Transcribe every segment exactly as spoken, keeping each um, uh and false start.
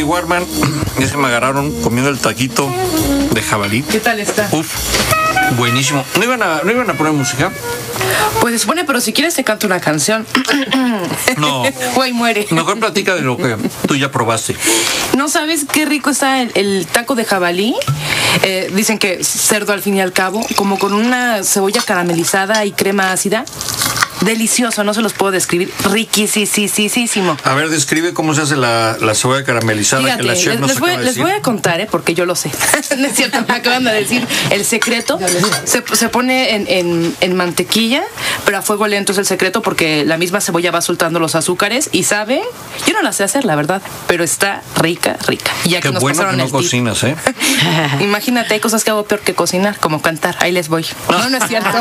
Warman, ya se me agarraron comiendo el taquito de jabalí. ¿Qué tal está? Uf, buenísimo. ¿No iban a, no iban a poner música? Pues se supone, pero si quieres te canto una canción. No. Güey, muere. Mejor platica de lo que tú ya probaste. ¿No sabes qué rico está el, el taco de jabalí? Eh, dicen que cerdo al fin y al cabo, como con una cebolla caramelizada y crema ácida. Delicioso, no se los puedo describir. Riquísimo. A ver, describe cómo se hace la, la cebolla caramelizada. Fíjate, que la chef les, nos les, voy, acaba de les decir. voy a contar, ¿eh? Porque yo lo sé. No es cierto, me acaban de decir el secreto. Se, se pone en, en, en mantequilla, pero a fuego lento es el secreto porque la misma cebolla va soltando los azúcares y sabe, yo no la sé hacer, la verdad, pero está rica, rica. Y ya Qué que nos bueno pasaron que no el tip. cocinas, ¿eh? Imagínate, hay cosas que hago peor que cocinar, como cantar. Ahí les voy. No, no es cierto.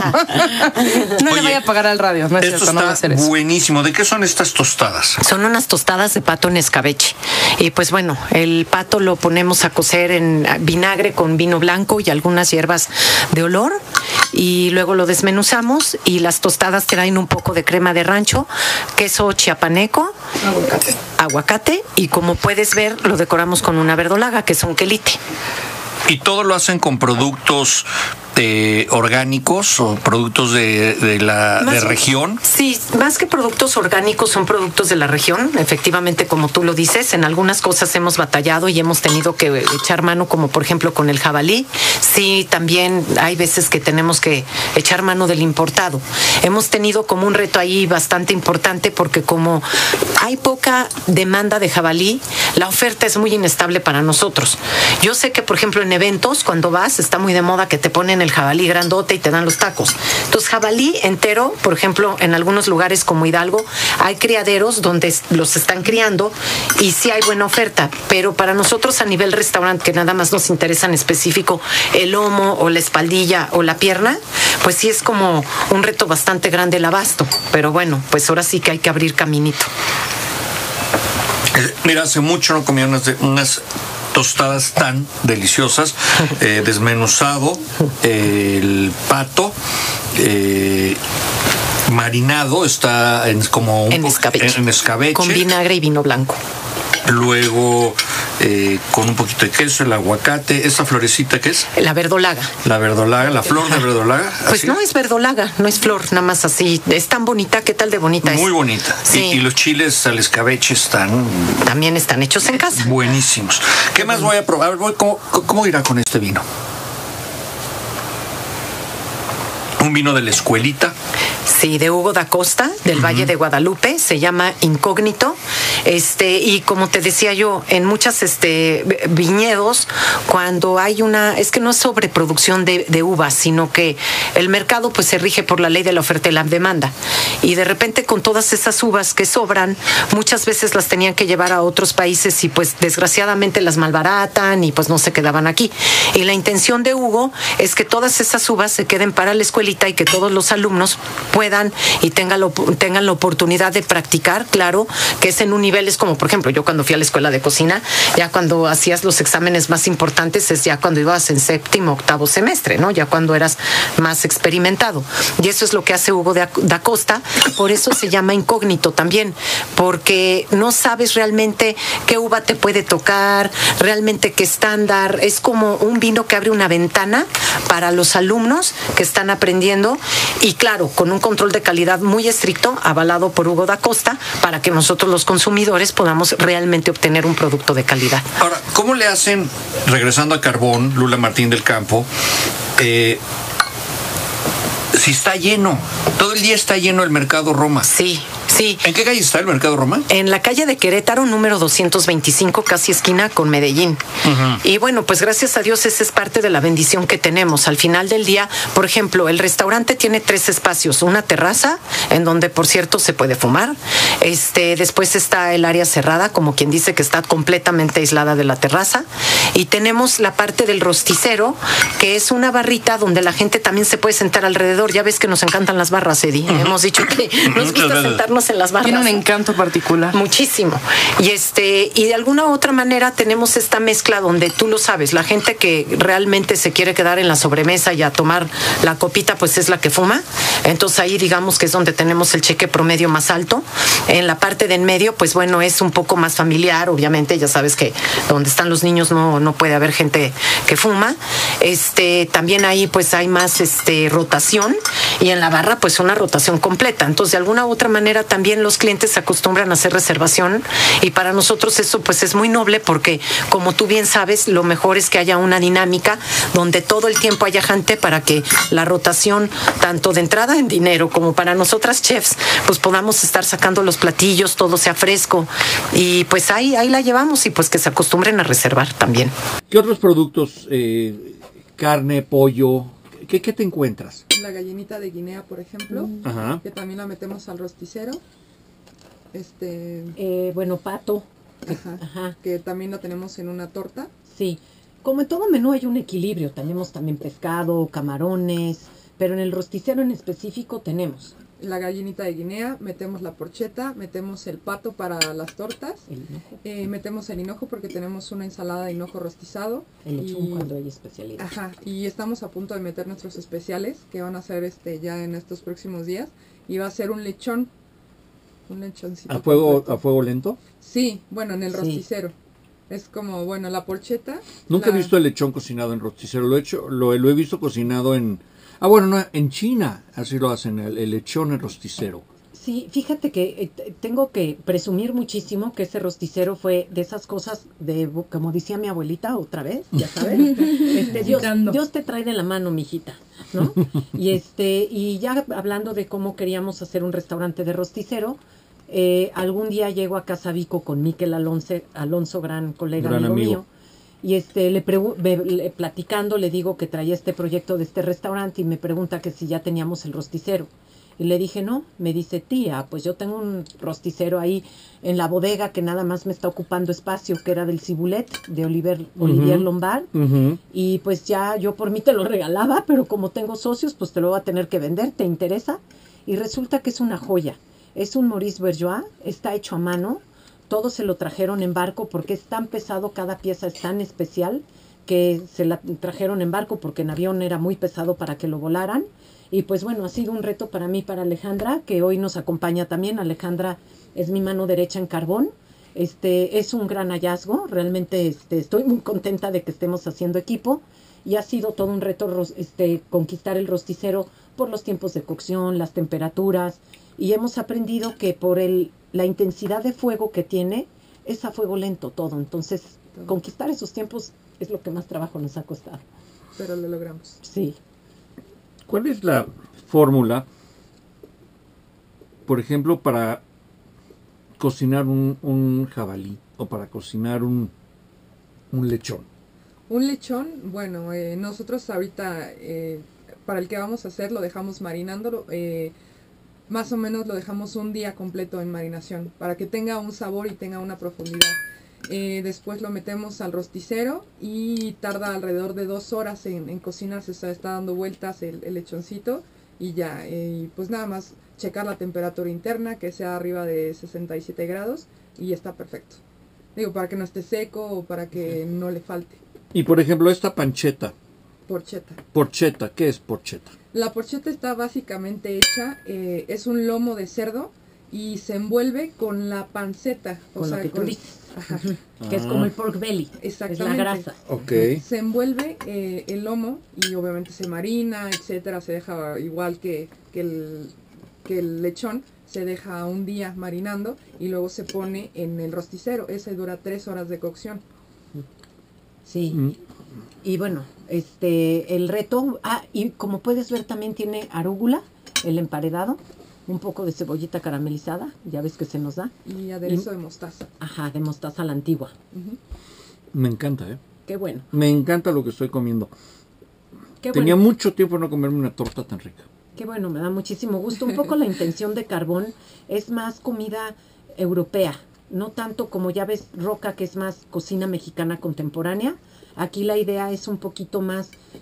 No Oye, le voy a pagar al radio, no es Esto cierto, no voy a está hacer eso. buenísimo. ¿De qué son estas tostadas? Son unas tostadas de pato en escabeche. Y pues bueno, el pato lo ponemos a cocer en vinagre con vino blanco y algunas hierbas de olor. Y luego lo desmenuzamos y las tostadas traen un poco de crema de rancho, queso chiapaneco, Aguacate. aguacate y como puedes ver lo decoramos con una verdolaga, que es un quelite. ¿Y todo lo hacen con productos eh, orgánicos o productos de, de la Más- de región? Sí, más que productos orgánicos son productos de la región. Efectivamente, como tú lo dices, en algunas cosas hemos batallado y hemos tenido que echar mano, como por ejemplo con el jabalí. Sí, también hay veces que tenemos que echar mano del importado. Hemos tenido como un reto ahí bastante importante porque como hay poca demanda de jabalí, la oferta es muy inestable para nosotros. Yo sé que, por ejemplo, en eventos, cuando vas, está muy de moda que te ponen el jabalí grandote y te dan los tacos. Entonces, jabalí entero, por ejemplo, en algunos lugares como Hidalgo, hay criaderos donde los están criando y sí hay buena oferta, pero para nosotros a nivel restaurante, que nada más nos interesa en específico el lomo o la espaldilla o la pierna, pues sí es como un reto bastante grande el abasto. Pero bueno, pues ahora sí que hay que abrir caminito. Eh, mira, hace mucho no comía unas, de- unas tostadas tan deliciosas. Eh, desmenuzado, eh, el pato, eh, marinado, está en, como un En po- escabeche. en escabeche. Con vinagre y vino blanco. Luego eh, con un poquito de queso, el aguacate, esa florecita que es La verdolaga. la verdolaga, la flor de verdolaga. Pues así. no es verdolaga, no es flor, nada más así. Es tan bonita, ¿qué tal de bonita es? Muy bonita. Sí. Y, y los chiles al escabeche están También están hechos en casa. buenísimos. ¿Qué más voy a probar? Voy- ¿Cómo, cómo irá con este vino? Un vino de la escuelita. Sí, de Hugo da Costa, del Valle de Guadalupe, se llama Incógnito. Este, y como te decía yo, en muchas este, viñedos, cuando hay una, es que no es sobreproducción de, de uvas, sino que el mercado pues se rige por la ley de la oferta y la demanda. Y de repente con todas esas uvas que sobran, muchas veces las tenían que llevar a otros países y pues desgraciadamente las malbaratan y pues no se quedaban aquí. Y la intención de Hugo es que todas esas uvas se queden para la escuelita y que todos los alumnos puedan y tengan, lo, tengan la oportunidad de practicar, claro, que es en un nivel, es como por ejemplo yo cuando fui a la escuela de cocina, ya cuando hacías los exámenes más importantes es ya cuando ibas en séptimo, octavo semestre, ¿no? Ya cuando eras más experimentado. Y eso es lo que hace Hugo de da Costa, por eso se llama Incógnito también, porque no sabes realmente qué uva te puede tocar, realmente qué estándar, es como un vino que abre una ventana para los alumnos que están aprendiendo y claro, con un control de calidad muy estricto, avalado por Hugo da Costa, para que nosotros los consumidores podamos realmente obtener un producto de calidad. Ahora, ¿cómo le hacen, regresando a Carbón, Lula Martín del Campo, eh, si está lleno? Todo el día está lleno el Mercado Roma. Sí, sí. ¿En qué calle está el Mercado Roma? En la calle de Querétaro, número doscientos veinticinco, casi esquina con Medellín. Uh-huh. Y bueno, pues gracias a Dios esa es parte de la bendición que tenemos. Al final del día, por ejemplo, el restaurante tiene tres espacios. Una terraza, en donde, por cierto, se puede fumar. Este, después está el área cerrada, como quien dice que está completamente aislada de la terraza. Y tenemos la parte del rosticero, que es una barrita donde la gente también se puede sentar alrededor. Ya ves que nos encantan las barras, Eddie. Uh-huh. Hemos dicho que nos gusta sentarnos en las barras. Tiene un encanto particular. Muchísimo. Y este, y de alguna u otra manera tenemos esta mezcla donde tú lo sabes, la gente que realmente se quiere quedar en la sobremesa y a tomar la copita, pues es la que fuma. Entonces ahí digamos que es donde tenemos el cheque promedio más alto. En la parte de en medio, pues bueno, es un poco más familiar, obviamente, ya sabes que donde están los niños no, no puede haber gente que fuma. Este, también ahí pues hay más este rotación, y en la barra pues una rotación completa. Entonces de alguna u otra manera también los clientes se acostumbran a hacer reservación, y para nosotros eso pues es muy noble, porque como tú bien sabes, lo mejor es que haya una dinámica donde todo el tiempo haya gente para que la rotación, tanto de entrada en dinero como para nosotras chefs, pues podamos estar sacando los platillos, todo sea fresco, y pues ahí, ahí la llevamos, y pues que se acostumbren a reservar también. ¿Qué otros productos, eh, carne, pollo, qué, qué te encuentras? La gallinita de Guinea, por ejemplo, Ajá. que también la metemos al rosticero. Este, Eh, bueno, pato. ajá, Ajá, que también la tenemos en una torta. sí. Como en todo menú hay un equilibrio. Tenemos también pescado, camarones, pero en el rosticero en específico tenemos La gallinita de Guinea, metemos la porcheta, metemos el pato para las tortas, el hinojo, eh, metemos el hinojo porque tenemos una ensalada de hinojo rostizado. el lechón y- cuando hay especialidad. Ajá, y estamos a punto de meter nuestros especiales que van a ser este ya en estos próximos días, y va a ser un lechón, un lechoncito. ¿A fuego, completo. a fuego lento? Sí, bueno, en el Sí. rosticero. Es como, bueno, la porcheta. Nunca la- he visto el lechón cocinado en rosticero. Lo he hecho, lo, lo he visto cocinado en... Ah, bueno, no, en China así lo hacen, el, el lechón en rosticero. Sí, fíjate que eh, t- tengo que presumir muchísimo que ese rosticero fue de esas cosas de, como decía mi abuelita otra vez, ya sabes, este, Dios, Citando. Dios te trae de la mano, mijita, ¿no? Y este, y ya hablando de cómo queríamos hacer un restaurante de rosticero, eh, algún día llego a Casa Vico con Miquel Alonso, Alonso, gran colega, Gran amigo, amigo. mío, y este le, pregu- ve- le- platicando le digo que traía este proyecto de este restaurante, y me pregunta que si ya teníamos el rosticero. Y le dije, no. Me dice, tía, pues yo tengo un rosticero ahí en la bodega que nada más me está ocupando espacio, que era del Cibulet, de Oliver, Olivier Ujú. Lombard. Ujú. Y pues ya yo por mí te lo regalaba, pero como tengo socios, pues te lo voy a tener que vender. ¿Te interesa? Y resulta que es una joya. Es un Maurice Bourgeois, está hecho a mano. Todo se lo trajeron en barco porque es tan pesado, cada pieza es tan especial que se la trajeron en barco porque en avión era muy pesado para que lo volaran. Y pues bueno, ha sido un reto para mí, para Alejandra, que hoy nos acompaña también. Alejandra es mi mano derecha en carbón. Este es un gran hallazgo. Realmente este, estoy muy contenta de que estemos haciendo equipo. Y ha sido todo un reto ros- este, conquistar el rosticero por los tiempos de cocción, las temperaturas. Y hemos aprendido que por el, la intensidad de fuego que tiene, es a fuego lento todo. Entonces, Todo. conquistar esos tiempos es lo que más trabajo nos ha costado. Pero lo logramos. Sí. ¿Cuál es la fórmula, por ejemplo, para cocinar un, un jabalí o para cocinar un, un lechón? Un lechón, bueno, eh, nosotros ahorita eh, para el que vamos a hacer lo dejamos marinándolo, eh, más o menos lo dejamos un día completo en marinación para que tenga un sabor y tenga una profundidad. Eh, después lo metemos al rosticero y tarda alrededor de dos horas en, en cocinarse, o sea, está dando vueltas el, el lechoncito y ya, eh, y pues nada más checar la temperatura interna, que sea arriba de sesenta y siete grados y está perfecto. Digo, para que no esté seco o para que no le falte. Y por ejemplo, esta pancheta, Porcheta. porcheta, ¿qué es porcheta? La porcheta está básicamente hecha, eh, es un lomo de cerdo y se envuelve con la panceta. O Con sea, lo que tú con- dices. Ajá, Que es como el pork belly. Es la exactamente. grasa. Ok. Se envuelve eh, el lomo y obviamente se marina, etcétera, se deja igual que, que, el, que el lechón, se deja un día marinando y luego se pone en el rosticero. Ese dura tres horas de cocción. Sí. Mm. Y bueno, este, el reto, ah, y como puedes ver también tiene arúgula, el emparedado, un poco de cebollita caramelizada, ya ves que se nos da, Y aderezo de mostaza. ajá, de mostaza a la antigua. Ujú. Me encanta, ¿eh? Qué bueno, Me encanta lo que estoy comiendo. qué Tenía bueno, mucho tiempo no comerme una torta tan rica. qué bueno, me da muchísimo gusto. Un poco la intención de Carbón es más comida europea, no tanto como ya ves Roca, que es más cocina mexicana contemporánea. Aquí la idea es un poquito más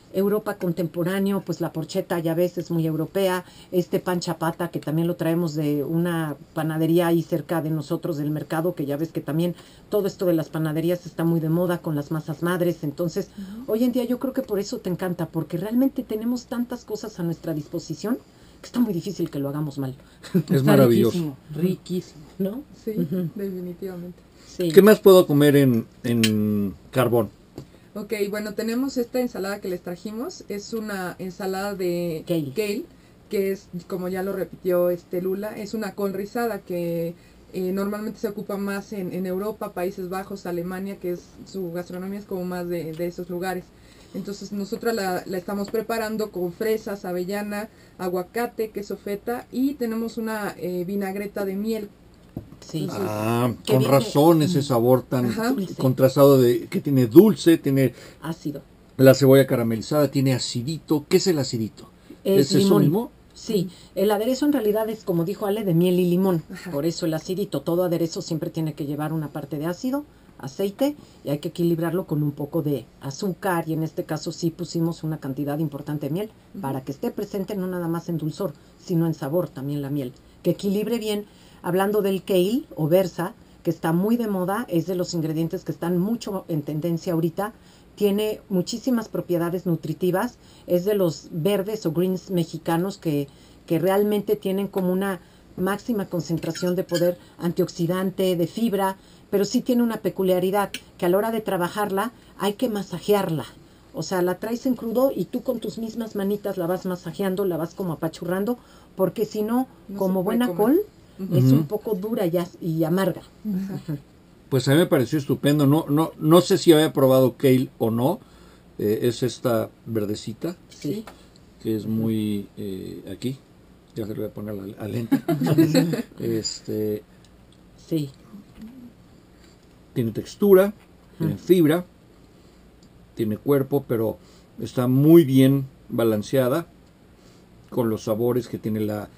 Europa contemporáneo, pues la porcheta ya ves es muy europea, este pan chapata que también lo traemos de una panadería ahí cerca de nosotros del mercado, que ya ves que también todo esto de las panaderías está muy de moda con las masas madres, entonces uh-huh. hoy en día yo creo que por eso te encanta, porque realmente tenemos tantas cosas a nuestra disposición que está muy difícil que lo hagamos mal. Es maravilloso. Riquísimo, riquísimo, ¿no? Sí, uh-huh. definitivamente. Sí. ¿Qué más puedo comer en, en carbón? Ok, bueno, tenemos esta ensalada que les trajimos, es una ensalada de kale, kale que es, como ya lo repitió este Lula, es una col rizada que eh, normalmente se ocupa más en, en Europa, Países Bajos, Alemania, que es su gastronomía es como más de, de esos lugares. Entonces nosotros la, la estamos preparando con fresas, avellana, aguacate, queso feta y tenemos una eh, vinagreta de miel. Sí. Entonces, Ah, que con viene- razón ese sabor tan Ajá. contrastado de que tiene dulce, tiene ácido. la cebolla caramelizada, tiene acidito. ¿Qué es el acidito? Es, ¿Es eso limón. mismo? Sí, el aderezo en realidad es, como dijo Ale, de miel y limón. Ajá. Por eso el acidito. Todo aderezo siempre tiene que llevar una parte de ácido, aceite, y hay que equilibrarlo con un poco de azúcar. Y en este caso sí pusimos una cantidad importante de miel Ujú. para que esté presente no nada más en dulzor, sino en sabor también la miel. Que equilibre bien. Hablando del kale o berza, que está muy de moda, es de los ingredientes que están mucho en tendencia ahorita. Tiene muchísimas propiedades nutritivas, es de los verdes o greens mexicanos que, que realmente tienen como una máxima concentración de poder antioxidante, de fibra, pero sí tiene una peculiaridad, que a la hora de trabajarla hay que masajearla. O sea, la traes en crudo y tú con tus mismas manitas la vas masajeando, la vas como apachurrando, porque si no, No como se puede buena comer. col, Ujú. es Ujú. un poco dura y, as- y amarga. Ajá. Pues a mí me pareció estupendo. No, no, no sé si había probado kale o no. Eh, es esta verdecita Sí. que es muy eh, aquí. Ya se le voy a poner la, a lente. este Sí. tiene textura, tiene Ujú. fibra, tiene cuerpo, pero está muy bien balanceada con los sabores que tiene la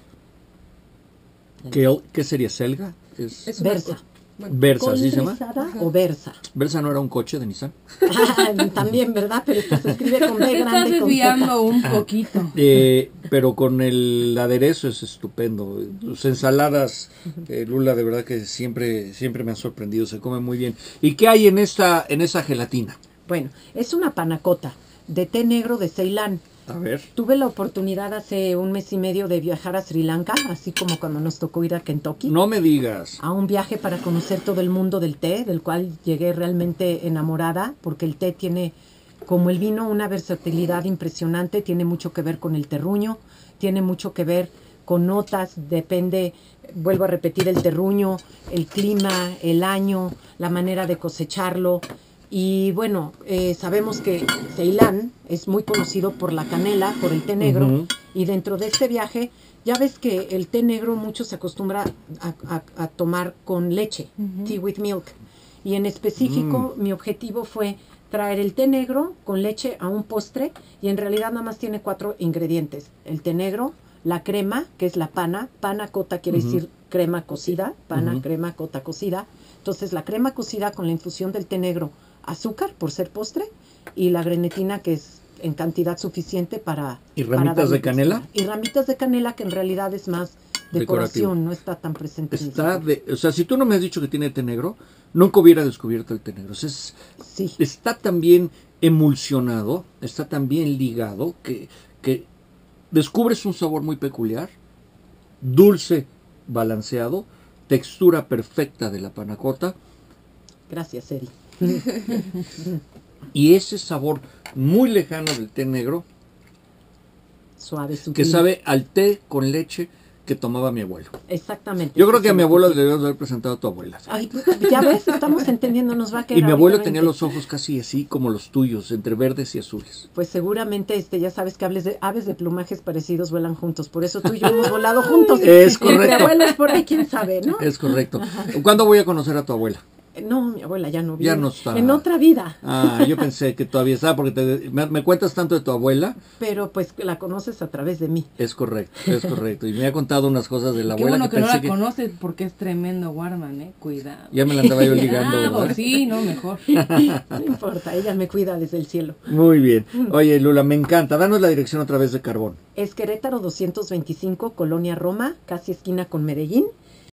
kale. ¿Qué sería selga? Es Es una Berza. col- bueno, Versa, ¿así se llama? ¿Rizada Ajá. o Versa? Versa no era un coche de Nissan. También, ¿verdad? Pero esta se escribe con B Te estás grande con desviando Z. un poquito. Eh, pero con el aderezo es estupendo. Tus ensaladas, eh, Lula, de verdad que siempre, siempre me han sorprendido. Se come muy bien. ¿Y qué hay en esta, en esa gelatina? Bueno, es una panacota de té negro de Ceilán. A ver. Tuve la oportunidad hace un mes y medio de viajar a Sri Lanka, así como cuando nos tocó ir a Kentucky. No me digas. A un viaje para conocer todo el mundo del té, del cual llegué realmente enamorada, porque el té tiene, como el vino, una versatilidad impresionante, tiene mucho que ver con el terruño, tiene mucho que ver con notas, depende, vuelvo a repetir, el terruño, el clima, el año, la manera de cosecharlo. Y bueno, eh, sabemos que Ceilán es muy conocido por la canela, por el té negro, Ujú. y dentro de este viaje, ya ves que el té negro mucho se acostumbra a, a- a tomar con leche, Ujú. tea with milk. Y en específico, mi objetivo fue traer el té negro con leche a un postre, y en realidad nada más tiene cuatro ingredientes. El té negro, la crema, que es la pana, pana cota quiere Ujú. decir crema cocida, pana, Ujú. crema cota cocida. Entonces la crema cocida con la infusión del té negro, azúcar por ser postre, y la grenetina que es en cantidad suficiente para... ¿Y para ramitas darle de canela? textura. Y ramitas de canela que en realidad es más decoración, Decorativo. no está tan presente. en el Está sabor. de, o sea, si tú no me has dicho que tiene té negro, nunca hubiera descubierto el té negro. O sea, es- Sí, está tan bien emulsionado, está tan bien ligado que, que descubres un sabor muy peculiar, dulce, balanceado, textura perfecta de la panacota gracias, Eri. y ese sabor muy lejano del té negro Suave, que sutil. sabe al té con leche que tomaba mi abuelo. Exactamente. Yo creo Ese que a es mi el abuelo le objetivo. debíamos haber presentado a tu abuela. Ay, ya ves, estamos entendiendo, nos va a quedar. Y mi abuelo ahorita tenía veinte. los ojos casi así como los tuyos, entre verdes y azules. Pues seguramente, este, ya sabes que hables de aves de plumajes parecidos vuelan juntos, por eso tú y yo hemos volado juntos. Es Y entre correcto. abuelos por ahí, quién sabe, ¿no? Es correcto. ¿Cuándo voy a conocer a tu abuela? No, mi abuela ya no vive. Ya no está. En otra vida. Ah, yo pensé que todavía estaba, porque te, me, me cuentas tanto de tu abuela. Pero pues la conoces a través de mí. Es correcto, es correcto. Y me ha contado unas cosas de la Qué abuela bueno que, que, no pensé la que conoces porque es tremendo Warman, ¿eh? Cuidado. ya me la andaba yo ligando, Cuidado, ¿verdad? sí, no, mejor. No importa, ella me cuida desde el cielo. Muy bien. Oye, Lula, me encanta. Danos la dirección otra vez de Carbón. Es Querétaro doscientos veinticinco, Colonia Roma, casi esquina con Medellín.